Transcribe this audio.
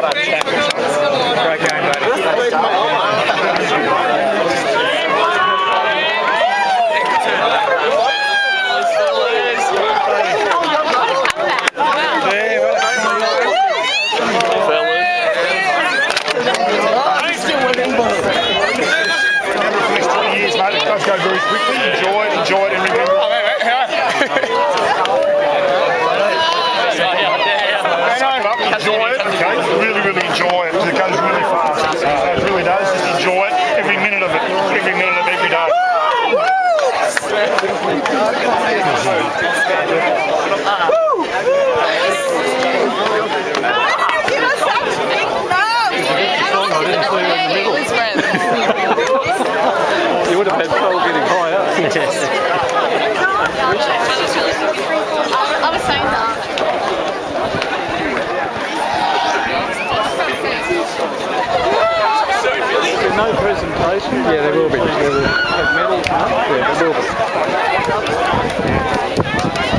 Great game, buddy. It does go very quickly. Enjoy it and remember. Enjoy it, okay? Really enjoy it. It goes really fast. It really does. Just enjoy it. Every minute of it. Every minute of every day. You would have had trouble getting high up. I was saying that. There's no presentation. Yeah, there will be. Have medals. Yeah, there will be.